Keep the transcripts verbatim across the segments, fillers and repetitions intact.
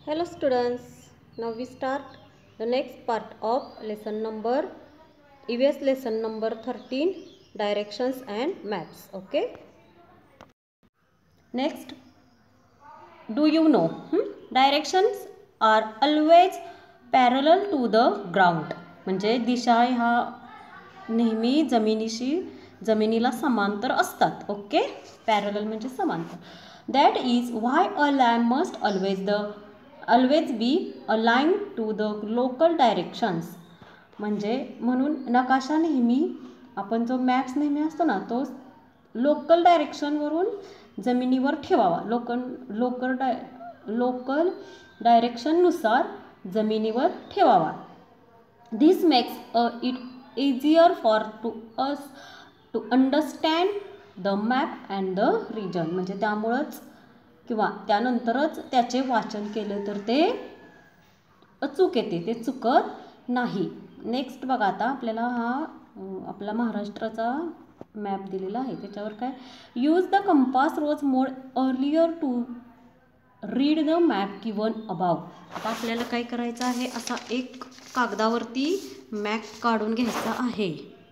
Hello students, now we start the next part of lesson number E V S lesson number thirteen, directions and maps. Okay, next, do you know hmm? directions are always parallel to the ground. म्हणजे दिशा ह्या नेहमी जमिनीशी जमिनीला समांतर असतात. Okay, parallel म्हणजे समांतर. That is why a lamp must always the always be align to the local directions. म्हणजे म्हणून नकाशा नेहमी, आपण जो मॅप्स नेहमी असतो ना, तो लोकल डायरेक्शनवरून जमिनीवर ठेवावा. लोकल लोकल डाय लोकल डायरेक्शननुसार जमिनीवर ठेवावा. This makes a it easier for to us to understand the map and the region. म्हणजे त्यामुळंच किंवा त्यानंतरच त्याचे वाचन केलं तर ते अचूक येते, ते चुकत नाही. नेक्स्ट बघा, आता आपल्याला हा आपला महाराष्ट्राचा मॅप दिलेला आहे. त्याच्यावर काय, use the compass rose made earlier to read the map given above. आता आपल्याला काय करायचं आहे, असा एक कागदावरती मॅप काढून घ्यायचा आहे.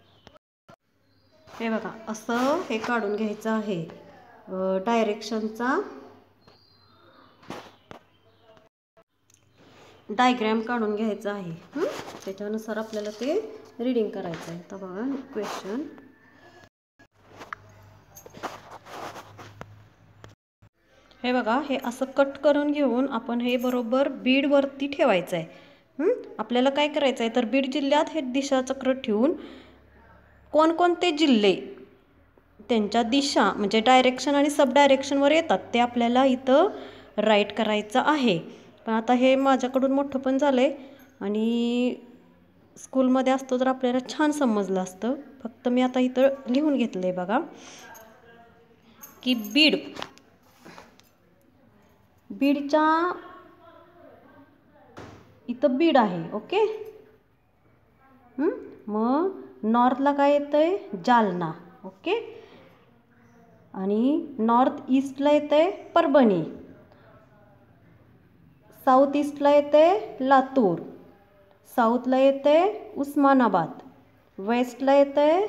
हे बघा, असं हे काढून घ्यायचं आहे. डायरेक्शनचा डायग्रॅम काढून घ्यायचा आहे. त्याच्यानुसार आपल्याला ते रीडिंग करायचं आहे. तर बघा क्वेश्चन, हे बघा, हे असं कट करून घेऊन आपण हे बरोबर बीडवरती ठेवायचं आहे. आपल्याला काय करायचं आहे, तर बीड जिल्ह्यात हे दिशाचक्र ठेवून कोणकोणते जिल्हे त्यांच्या दिशा म्हणजे डायरेक्शन आणि सब डायरेक्शनवर येतात ते आपल्याला इथं राईट करायचं आहे. पण आता हे माझ्याकडून मोठं पण झालं आहे आणि स्कूलमध्ये असतो तर आपल्याला छान समजलं असतं. फक्त मी आता इथं लिहून घेतलं आहे बघा, की बीड बीडच्या इथं बीड आहे. ओके, मग नॉर्थला काय येतं आहे, जालना. ओके, आणि नॉर्थ ईस्टला येतं आहे परभणी, साऊथ ईस्टला येतं आहे लातूर, साऊथला येतं आहे उस्मानाबाद, वेस्टला येतं आहे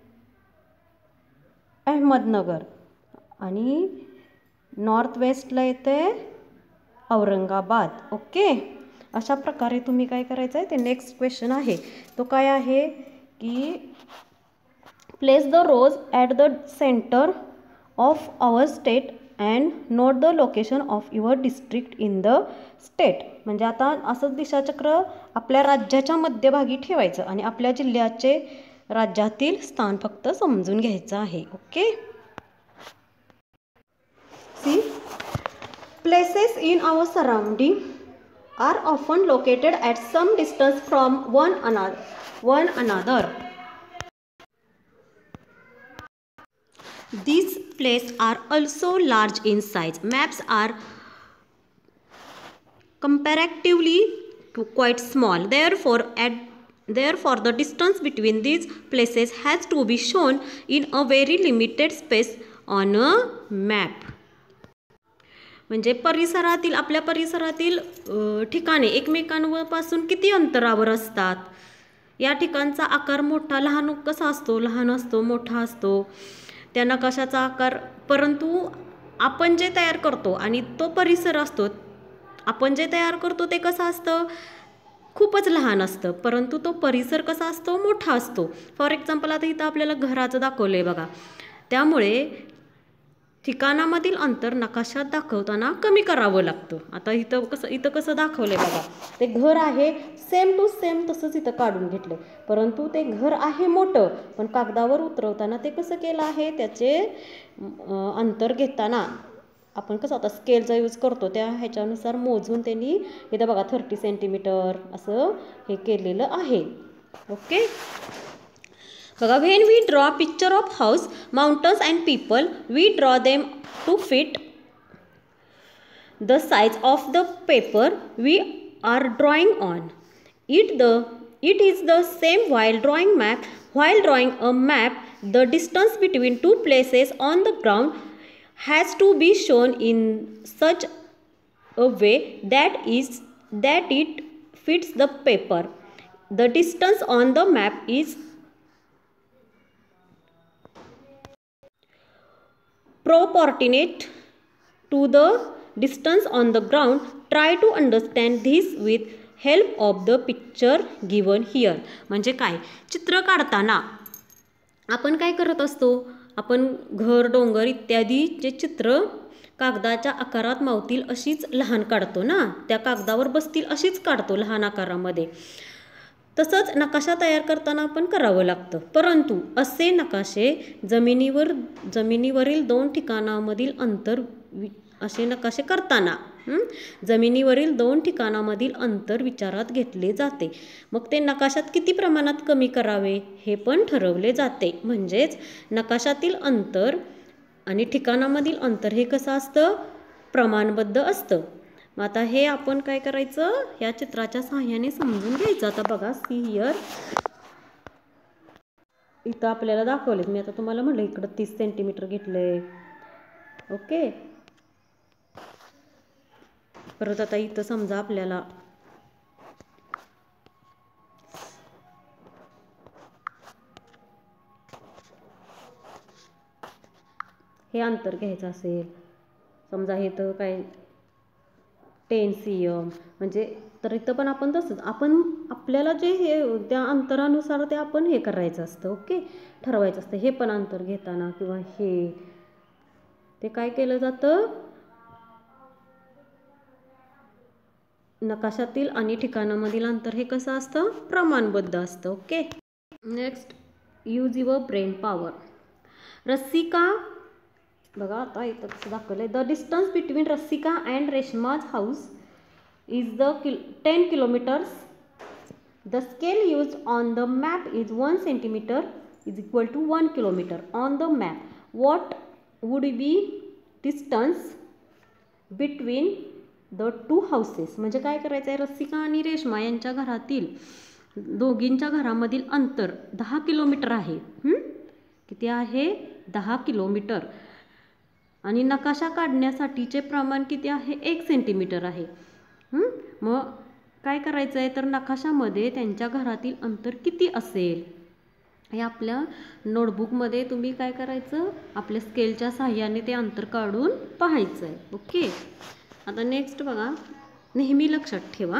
अहमदनगर आणि नॉर्थ वेस्टला येतं आहे औरंगाबाद. ओके, अशा प्रकारे तुम्ही काय करायचं आहे, ते नेक्स्ट क्वेश्चन आहे. तो काय आहे की place the rose at the centre of our state and note the location of your district in the state. म्हणजे आता असंच दिशाचक्र आपल्या राज्याच्या मध्यभागी ठेवायचं आणि आपल्या जिल्ह्याचे राज्यातील स्थान फक्त समजून घ्यायचं आहे. Okay, see places in our surrounding are often located at some distance from one another. One another. These places are also large in size. Maps are comparatively quite small. Therefore, at therefore the distance between these places has to be shown in a very limited space on a map. म्हणजे परिसरातील आपल्या परिसरातील ठिकाणे एकमेकांपासून किती अंतरावर असतात, या ठिकाणचा आकार मोठा लहान कसा असतो, लहान असतो मोठा असतो, त्या नकाशाचा आकार. परंतु आपण जे तयार करतो आणि तो परिसर असतो, आपण जे तयार करतो ते कसं असतं, खूपच लहान असतं, परंतु तो परिसर कसा असतो, मोठा असतो. फॉर एक्झाम्पल, आता इथं आपल्याला घराचं दाखवलं आहे बघा, त्यामुळे ठिकाणामधील अंतर नकाशात दाखवताना कमी करावं लागतं. आता इथं कसं इथं कसं दाखवलं आहे बघा, ते घर आहे सेम टू सेम तसंच इथं काढून घेतलं, परंतु ते घर आहे मोठं, पण कागदावर उतरवताना ते कसं केलं आहे, त्याचे अंतर घेताना आपण कसं आता स्केलचा यूज करतो त्या ह्याच्यानुसार मोजून त्यांनी इथं बघा थर्टी सेंटीमीटर असं हे केलेलं आहे. ओके, बघा, when we draw picture of house, mountains and people, we draw them to fit the size of the paper we are drawing on. It the it is the same while drawing map. While drawing a map, the distance between two places on the ground has to be shown in such a way that is that it fits the paper. The distance on the map is proportionate to the distance on the ground. Try to understand this with help of the picture given here. म्हणजे काय, चित्र काढताना आपण काय करत असतो, आपण घर, डोंगर इत्यादी जे चित्र कागदाच्या आकारात मावतील अशीच लहान काढतो ना, त्या कागदावर बसतील अशीच काढतो लहान आकारामध्ये. तसंच नकाशा तयार करताना आपण करावं लागतं. परंतु असे नकाशे जमिनीवर जमिनीवरील दोन ठिकाणांमधील अंतर असे नकाशे करताना जमिनीवरील दोन ठिकाणांमधील अंतर विचारात घेतले जाते. मग ते नकाशात किती प्रमाणात कमी करावे हे पण ठरवले जाते. म्हणजेच नकाशातील अंतर आणि ठिकाणामधील अंतर हे कसं असतं, प्रमाणबद्ध असतं. मग आता हे आपण काय करायचं, या चित्राच्या सहाय्याने समजून घ्यायचं. आता बघा, सी हिअर, इथं आपल्याला दाखवले. मी आता तुम्हाला म्हटलं इकडं तीस सेंटीमीटर घेतलंय. ओके, परत आता इथं समजा आपल्याला हे अंतर घ्यायचं असेल, समजा हे तर काय टेन सी एम, म्हणजे तर इथं पण आपण तसंच आपण आपल्याला जे हे त्या अंतरानुसार ते आपण हे करायचं असतं. ओके, ठरवायचं असतं. हे पण अंतर घेताना किंवा हे ते काय केलं जातं, नकाशातील आणि ठिकाणामधील अंतर हे कसं असतं, प्रमाणबद्ध असतं. Okay, next, use your brain power. Rasika, बघा आता इथं कसं दाखवलंय, the distance between Rasika and Reshma's house is the kil ten kilometres. The scale use on the map is one centimetre is equal to one kilometre on the map. What would be distance between the two houses. म्हणजे काय करायचं आहे, रसिका आणि रेशमा यांच्या घरातील दोघींच्या घरामधील अंतर दहा किलोमीटर आहे. किती आहे, दहा किलोमीटर. आणि नकाशा काढण्यासाठीचे प्रमाण किती आहे, एक सेंटीमीटर आहे. मग काय करायचं आहे, तर नकाशामध्ये त्यांच्या घरातील अंतर किती असेल हे आपल्या नोटबुकमध्ये तुम्ही काय करायचं, आपल्या स्केलच्या साहाय्याने ते अंतर काढून पाहायचं आहे. ओके, आता नेक्स्ट बघा, नेहमी लक्षात ठेवा,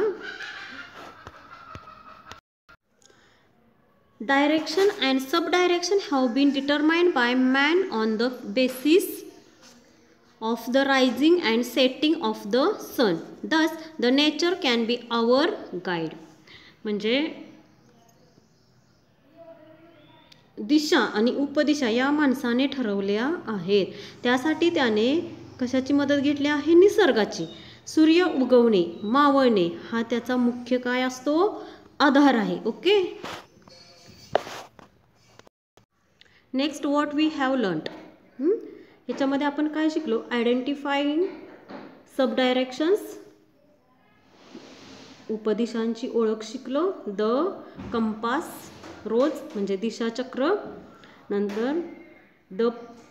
direction and sub direction have been determined by man on the basis of the rising and setting of the sun. Thus the nature can be our guide. म्हणजे दिशा आणि उपदिशा या माणसाने ठरवल्या आहेत. त्यासाठी त्याने कशाची मदत घेतली आहे, निसर्गाची. सूर्य उगवणे, मावळणे हा त्याचा मुख्य काय असतो, आधार आहे. Okay, next, what we have learned. ह्याच्यामध्ये आपण काय शिकलो, आयडेंटिफाईंग सब डायरेक्शन्स, उपदिशांची ओळख शिकलो. द कंपास रोज म्हणजे दिशाचक्र. नंतर the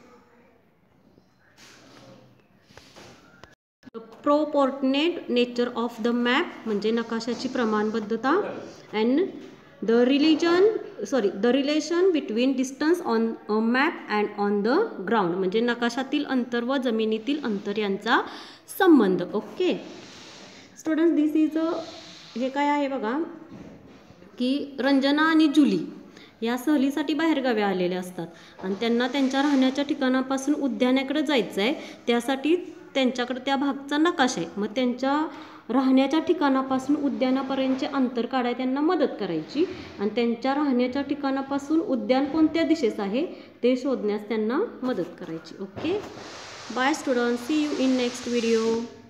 proportionate nature of the map म्हणजे नकाशाची प्रमाणबद्धता. And the religion sorry the relation between distance on a map and on the ground म्हणजे नकाशातील अंतर व जमिनीतील अंतर यांचा संबंध. Okay students, this is a हे काय आहे बघा, की रंजना आणि जुली या सहलीसाठी बाहेरगावी आलेल्या असतात आणि त्यांना त्यांच्या राहण्याच्या ठिकाणापासून उद्यानाकडे जायचं आहे. त्यासाठी त्यांच्याकडे त्या भागचा नकाशा आहे. मग त्यांच्या राहण्याच्या ठिकाणापासून उद्यानापर्यंतचे अंतर काढायला त्यांना मदत करायची आणि त्यांच्या राहण्याच्या ठिकाणापासून उद्यान कोणत्या दिशेस आहे ते शोधण्यास त्यांना मदत करायची. Okay, bye students, see you in next video.